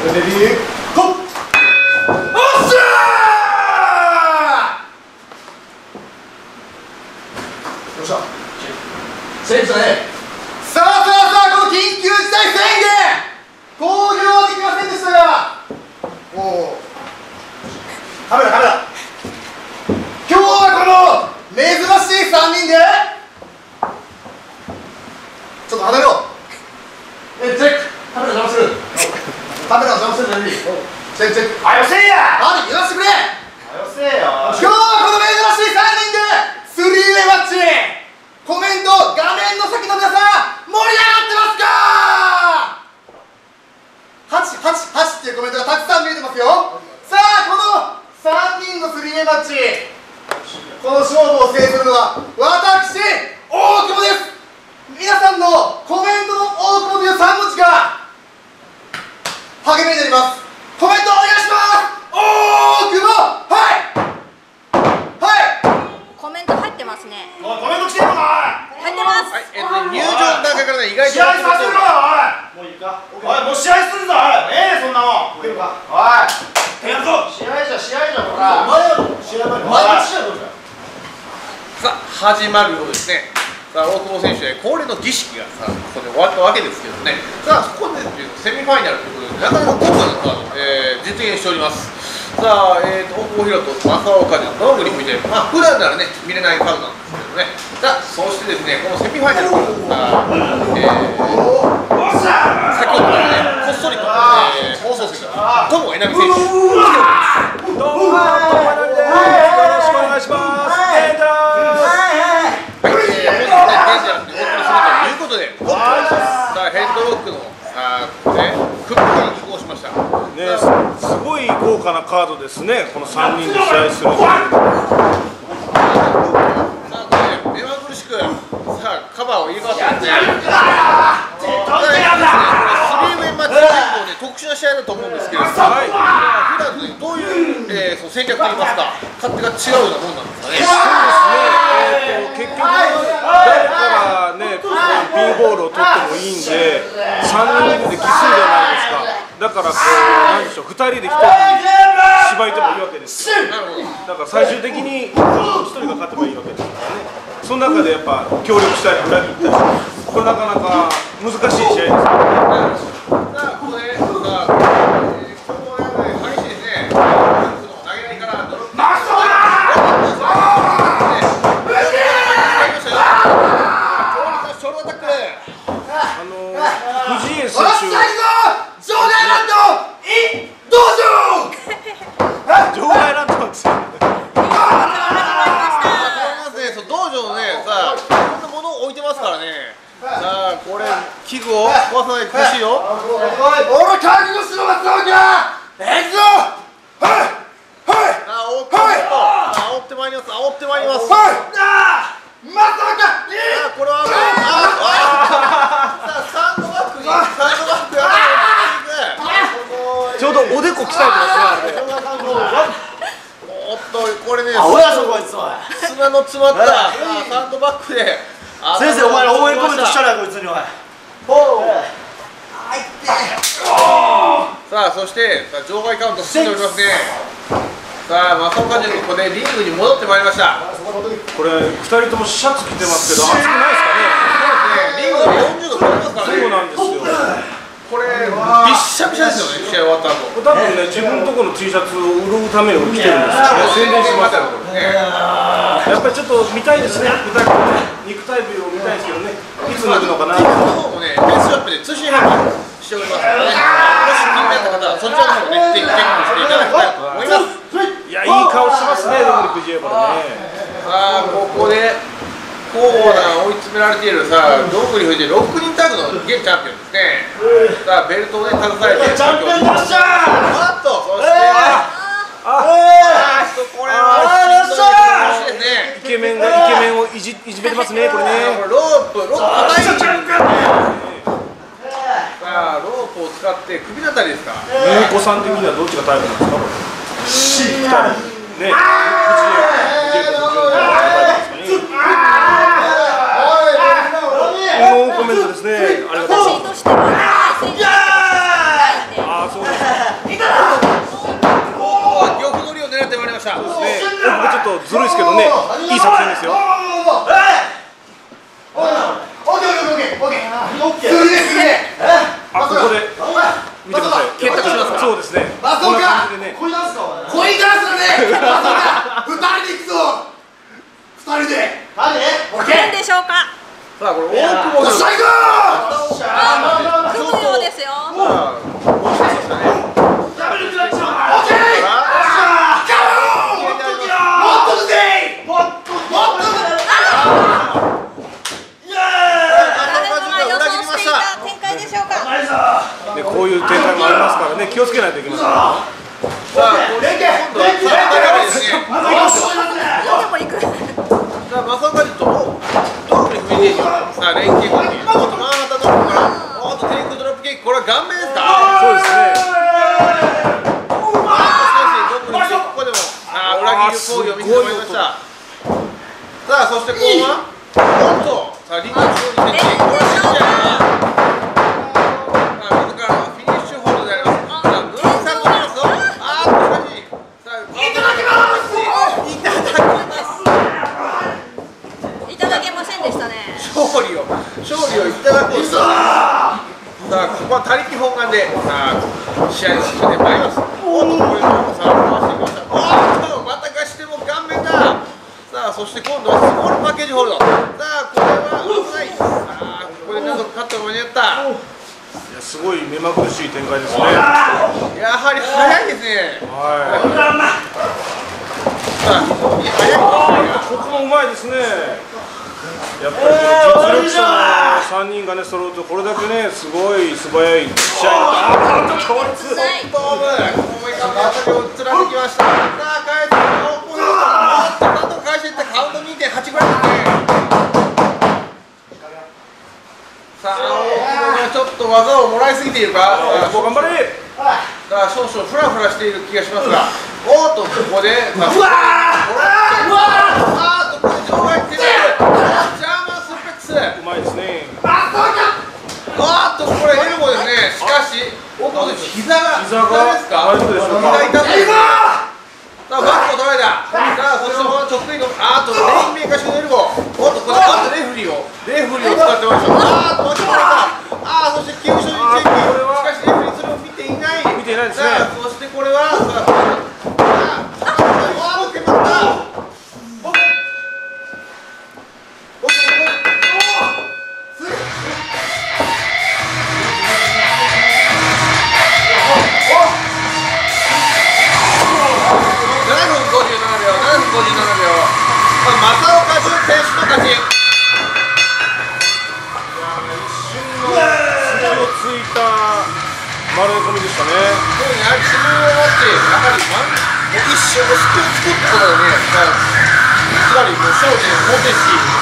レディーゴー。おっしゃー。よっしゃ。セーフだね。さあこの緊急事態宣言公表はできませんでしたが、おおカメラ今日はこの珍しい3人でちょっと離れろ。チェック。カメラ邪魔する。カメラ邪魔する。何？チェック。はよせえや。何言わせてくれ。はよせえよ。今日はこの珍しい3人でスリーウェイマッチ。コメント画面の先の皆さん盛り上がってますか？8っていうコメントがたくさん見えてますよ。さあこの3人のスリーウェイマッチ、この勝負を制するのは私大久保です。皆さんのコメントの大久保という3文字が励みになります。コメントお願いします。大久保。 コメント入ってますね。 コメント来てるのか。 入ってます。 入場の段階からね、意外と試合させろよ。おいもういいか。おいもう試合するぞ。そんなもん。いけるか。おいやるぞ。試合じゃほら。試合前どうじゃ。 さあ始まるようですね。さあ大久保選手で恒例の儀式がさここで終わったわけですけどね。さあそこでセミファイナルということでなかなか豪華なカード、実現しております。さあ、大久保寛と正岡でどんぐり吹いて、普段ならね見れないカードなんですけどね。さあそしてですねこのセミファイナルから先ほどからねこっそりと、放送席が友江波選手来ております。 どうも友江波です。よろしくお願いします。 ということで、さあヘッドロックのここでクックが飛行しました。 ね、すごい豪華なカードですね。この3人で試合する。 さあこれ目まぐるしくさあカバーを入れ替わってますね。スリーウェイマッチ結構ね特殊な試合だと思うんですけど、普段とどういう、その戦略といいますか勝手が違うようなもんなんですかね。 そうですね。結局誰からねピンボールを取ってもいいんで3人で奇数じゃないですか。だからこうなんでしょう2人で1人縛いてもいいわけですよ。だから最終的に1人が勝てばいいわけですからね。その中でやっぱ協力したり裏切ったりこれなかなか難しい試合ですよね。 さあここで今日は激しいですね。投げ合いからドロップ。 藤井選手場内ランドどうぞ。 場外ランドなんですよ。 道場のね、さあ、いろんなものを置いてますからね。さあ、これ、器具を壊さないと欲しいよ。 俺覚悟しろ、松岡。行くぞ。はい。 さあ、煽ってまいります。煽ってまいります。 はい。松岡。 さあ、これはさあ、サンドバッグに、サンドバッグやちょうどおでこ鍛えてますね。 おっと、これね、 青やぞこいつ。 砂の詰まったサンドバッグで。 先生、お前応援コメントしたらこいつにおい。 さあそして場外カウント進んでおりますね。さあ正岡潤ここでリングに戻ってまいりました。 これ2人ともシャツ着てますけど暑くないですかね。 リングが40度超えますからね。 そうなんですよ。 これびっしゃびしゃですよね試合終わった後。 多分ね自分のところの T シャツを売るために着てるんですよね。宣伝しましたよこれね。やっぱりちょっと見たいですね。肉体美を見たいですけどね。いつ脱ぐのかな。 この方もねベースショップで通信販売しておりますのでね。もし気になった方はそちらの方ねぜひチェックしていただきたいと思います。 いやいい顔しますねどんぐりくじえばね。 さあここでコーナー追い詰められているさあどんぐり藤井6人タッグの現チャンピオンですね。さあベルトをね携えてチャンピオンになりました。あっとそしてこれはしんどいですね。 イケメンをいじめてますねこれね。 ロープ硬い。さあロープを使って首のあたりですか。 美子さん的にはどっちがタイプなんですかこれ。2人ね。コメントですね。ありがとうございます。 私としてはああそうです。 とずるいですけどね、いい作戦ですよ。 オッケー。 あ、ここで見てください。 結託しますか。 そうですね。 マスオこんなカ感じでね。 恋ダンスだね。マスオカ2人で行くぞ。2人でオッケー。 来るんでしょうか。 さあこれ大久保さん。 最高。 組むようですよ。 でこういう展開もありますからね、気をつけないといけません。 さあ今度はですね。 でも行く。 さあ正岡にとドロップに踏み出てさあ連携攻撃。おっとマンハッタンドロップからおっとテイクドロップキック、これは顔面ですか。 そうですね。 ここでもさあ裏切る行為を見せてもらいました。さあそして後半おっとさあリングの勝利決定。これはシンジャーが自らのフィニッシュホールドであります。さあグランサルドですよ。あーっとしかしさあいただきます。 いただけませんでしたね。 勝利をいただこうと。さあここは他力本願でさあ試合を進めてまいります。おっとこれもさあ回してきました。おっとまたかしても顔面だ。さあそして今度はスモールパッケージホールド。さあこれは危ない。さあここでなんとかカットが間に合った。 いやすごい目まぐるしい展開ですね。 やはり早いですね。 はい。 さあ非常に早いですここもうまいですね。やっぱりこの実力者の3人がね揃うとこれだけねすごい素早い試合が。 トップここへか当たりを貫きました。さあ返ってなんとか返していったカウント 2.8 ぐらいですね。さあ大久保がちょっと技をもらいすぎているか。 ここ頑張れ。 さあ少々フラフラしている気がしますが、おっとここでここで場外手でジャーマンスープレックス。 うまいですね。 あっとこれエルボーですね。しかし大久保選手膝ですか。 大丈夫でしょうか。 膝痛そうです。さあバックを取られた。さあそしてこの直径のあっとレインメーカー式のエルボー。おっとこれあっとレフリーを使ってました。あっと巻き込まれた。ああそして急所にチェック。しかしレフリーそれを見ていない。 見ていないですね。 さあそしてこれはさあ決まった。正岡潤選手の勝ち。 一瞬の隙をついた丸込みでしたね。 そうですね、やはり自分を持ってやはり一瞬の隙を作ったことでね、つまりもう勝利の方程式